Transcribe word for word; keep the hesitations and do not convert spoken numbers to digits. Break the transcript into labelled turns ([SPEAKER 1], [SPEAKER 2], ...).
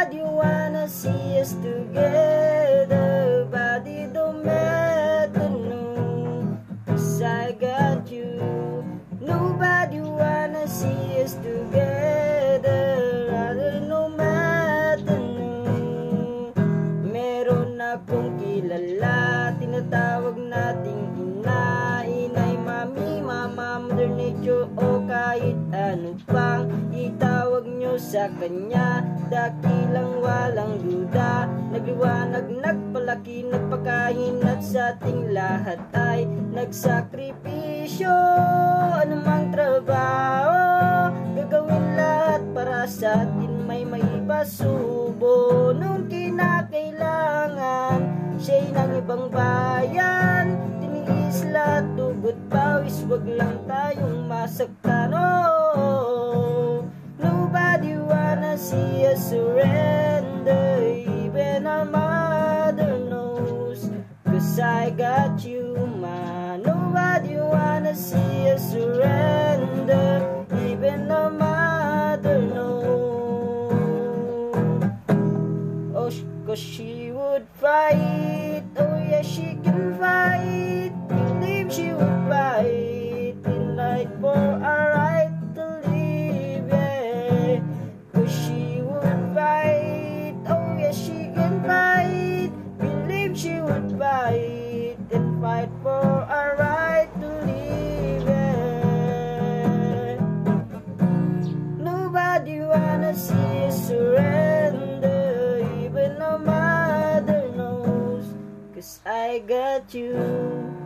[SPEAKER 1] Nobody wanna see us together, but it don't matter, no, 'cause I got you. Nobody wanna see us together, rather no matter, no. Meron akong kilala, tinatawag nating ina, inay, mami, mama, mother nature, o kahit ano pang itawag nyo sa kanya. Dakilang walang duda, nagliwanag, nagpalaki, nagpakain, at sa ating lahat ay nagsakripisyo. Anumang trabaho, gagawin lahat para sa atin may maipasubo. Nung kinakailangan, siya'y ng ibang bayan, tiniis lahat, tugot pawis, wag lang tayong masaktan. Oh, nobody wanna see us surrender, even our mother knows, 'cause I got you, ma. Nobody wanna see us surrender, even our mother knows. Oh, 'cause she would fight, oh yeah, she can fight, believe she would fight in light for our right to live, yeah. 'Cause she would fight, oh yeah, she can fight, believe she would fight and fight for our right to live, yeah. Nobody wanna see us surrender, even our mother knows, 'cause I got you.